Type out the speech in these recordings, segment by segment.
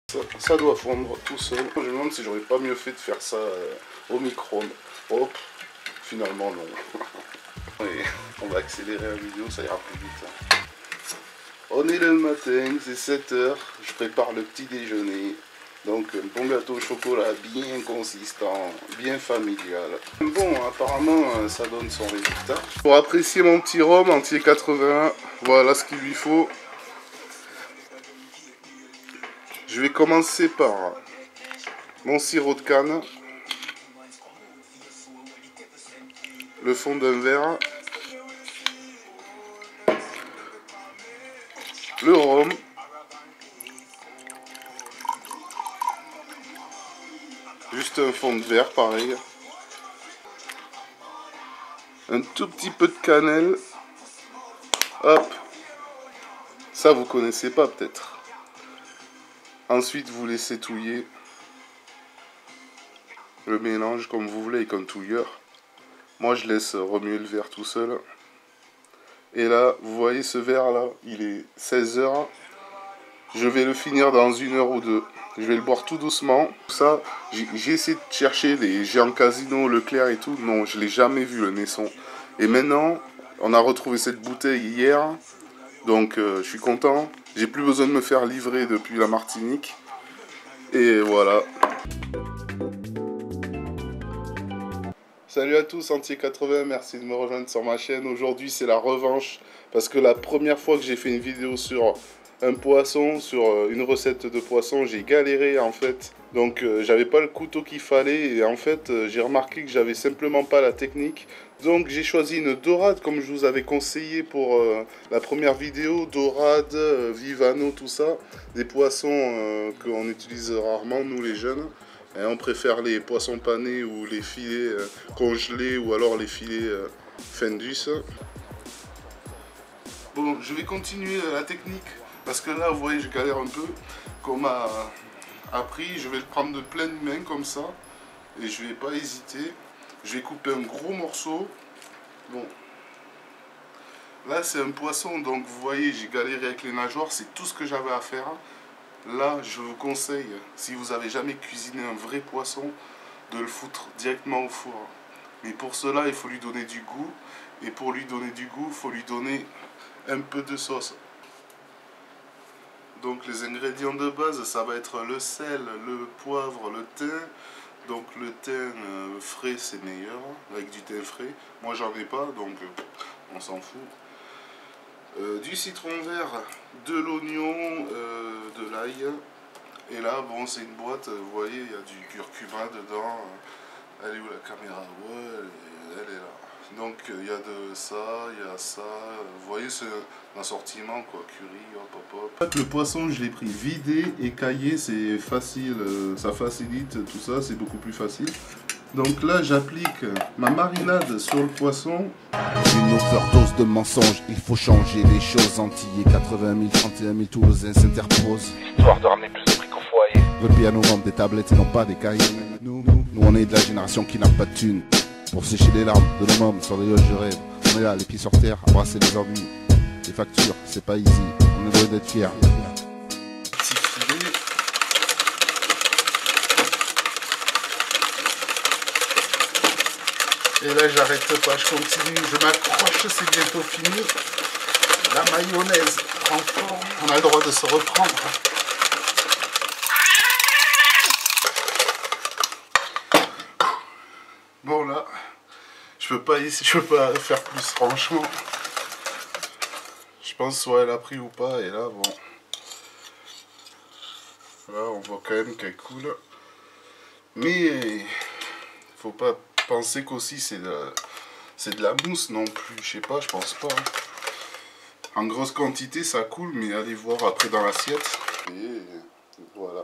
Ça doit fondre tout seul. Je me demande si j'aurais pas mieux fait de faire ça au micro-ondes. Hop, finalement non. Et on va accélérer la vidéo, ça ira plus vite. On est le matin, c'est 7 h, je prépare le petit déjeuner. Donc un bon gâteau au chocolat bien consistant, bien familial. Bon, apparemment ça donne son résultat. Pour apprécier mon petit rhum entier 81, voilà ce qu'il lui faut. Je vais commencer par mon sirop de canne, le fond d'un verre, le rhum, juste un fond de verre pareil, un tout petit peu de cannelle, hop, ça vous connaissez pas peut-être. Ensuite vous laissez touiller le mélange comme vous voulez avec un touilleur. Moi je laisse remuer le verre tout seul. Et là vous voyez ce verre là, il est 16 h. Je vais le finir dans 1 heure ou 2. Je vais le boire tout doucement. Ça, j'ai essayé de chercher les géants Casino, Leclerc et tout. Non, je l'ai jamais vu le Nesson. Et maintenant, on a retrouvé cette bouteille hier. Donc je suis content. J'ai plus besoin de me faire livrer depuis la Martinique. Et voilà. Salut à tous, Entier 80, merci de me rejoindre sur ma chaîne. Aujourd'hui c'est la revanche. Parce que la première fois que j'ai fait une vidéo sur un poisson, sur une recette de poisson, j'ai galéré en fait. Donc j'avais pas le couteau qu'il fallait. Et en fait j'ai remarqué que j'avais simplement pas la technique. Donc j'ai choisi une dorade comme je vous avais conseillé pour la première vidéo. Dorade, Vivano, tout ça. Des poissons qu'on utilise rarement nous les jeunes. Et on préfère les poissons panés ou les filets congelés ou alors les filets Fendus. Bon, je vais continuer la technique parce que là vous voyez je galère un peu. Qu'on m'a appris, je vais le prendre de pleine main comme ça. Et je vais pas hésiter. Je vais couper un gros morceau. Bon. Là c'est un poisson, donc vous voyez j'ai galéré avec les nageoires, c'est tout ce que j'avais à faire. Là je vous conseille, si vous avez jamais cuisiné un vrai poisson, de le foutre directement au four. Mais pour cela il faut lui donner du goût. Et pour lui donner du goût, il faut lui donner un peu de sauce. Donc les ingrédients de base, ça va être le sel, le poivre, le thym. Donc le thym frais c'est meilleur, avec du thym frais. Moi j'en ai pas, donc on s'en fout. Du citron vert, de l'oignon, de l'ail. Et là bon c'est une boîte, vous voyez il y a du curcuma dedans. Elle est où la caméra? Ouais, elle est là. Donc il y a de ça, il y a ça. Vous voyez c'est un assortiment quoi, curry, hop hop hop. En fait le poisson je l'ai pris vidé, écaillé, c'est facile, ça facilite tout ça, c'est beaucoup plus facile. Donc là j'applique ma marinade sur le poisson. Une overdose de mensonges, il faut changer les choses. Antillais 80 000, 31 000 Toulousains s'interposent. Histoire de ramener plus de fric au foyer. Veulent payer à nos vendre des tablettes et non pas des cahiers. Nous on est de la génération qui n'a pas de thunes. Pour sécher les larmes de nos mômes sur des yachts de rêve. On est là les pieds sur terre, à brasser les ennuis. Les factures, c'est pas easy, on est loin d'être fiers. Petit filet. Et là j'arrête pas, je continue, je m'accroche, c'est bientôt fini. La mayonnaise prend forme, on a le droit de se reprendre. Bon là, je peux pas faire plus franchement. Je pense soit elle a pris ou pas, et là bon. Là on voit quand même qu'elle coule. Mais faut pas penser qu'aussi c'est de la mousse non plus, je sais pas, je pense pas. En grosse quantité ça coule, mais allez voir après dans l'assiette. Et voilà.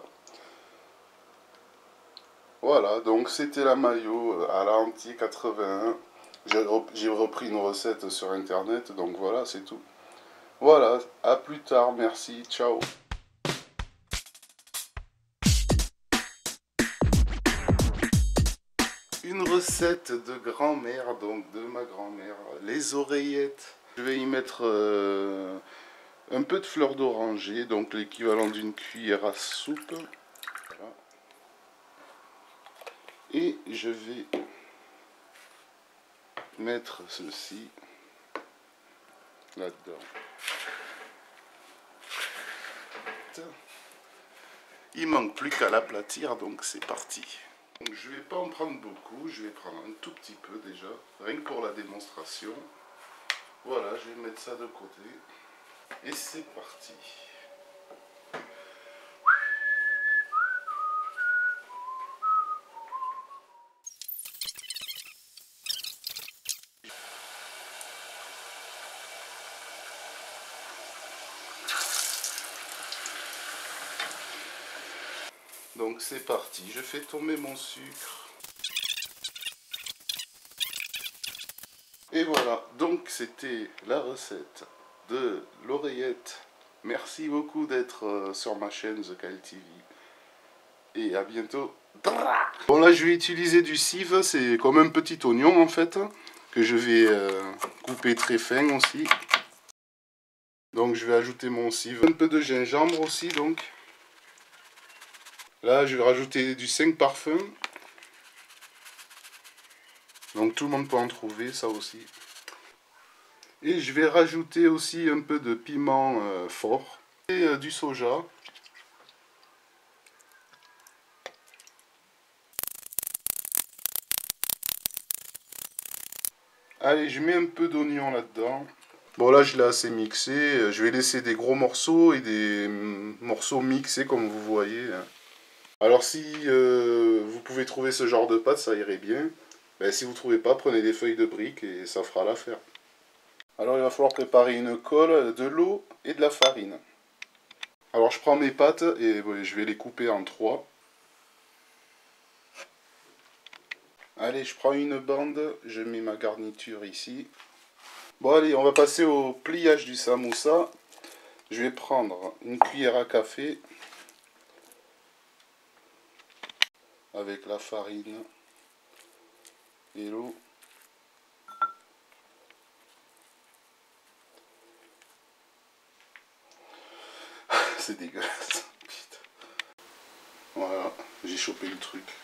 Voilà, donc c'était la mayo à la Entier 81. J'ai repris une recette sur internet, donc voilà, c'est tout. Voilà, à plus tard, merci, ciao. Une recette de grand-mère, donc de ma grand-mère, les oreillettes. Je vais y mettre un peu de fleur d'oranger, donc l'équivalent d'une cuillère à soupe. Voilà. Et je vais mettre ceci là-dedans. Il manque plus qu'à l'aplatir, donc c'est parti. Donc je vais pas en prendre beaucoup, je vais prendre un tout petit peu déjà, rien que pour la démonstration. Voilà, je vais mettre ça de côté. Et c'est parti. Donc c'est parti, je fais tomber mon sucre. Et voilà, donc c'était la recette de l'oreillette. Merci beaucoup d'être sur ma chaîne The Kyle TV. Et à bientôt. Bon là je vais utiliser du cive, c'est comme un petit oignon en fait, que je vais couper très fin aussi. Donc je vais ajouter mon cive. Un peu de gingembre aussi donc. Là je vais rajouter du 5 parfums. Donc tout le monde peut en trouver, ça aussi. Et je vais rajouter aussi un peu de piment fort. Et du soja. Allez, je mets un peu d'oignon là-dedans. Bon là je l'ai assez mixé. Je vais laisser des gros morceaux et des morceaux mixés comme vous voyez. Alors si vous pouvez trouver ce genre de pâte, ça irait bien. Ben, si vous ne trouvez pas, prenez des feuilles de briques et ça fera l'affaire. Alors il va falloir préparer une colle, de l'eau et de la farine. Alors je prends mes pâtes et je vais les couper en 3. Allez, je prends une bande, je mets ma garniture ici. Bon allez, on va passer au pliage du samoussa. Je vais prendre une cuillère à café avec la farine et l'eau. C'est dégueulasse. Putain. Voilà, j'ai chopé le truc.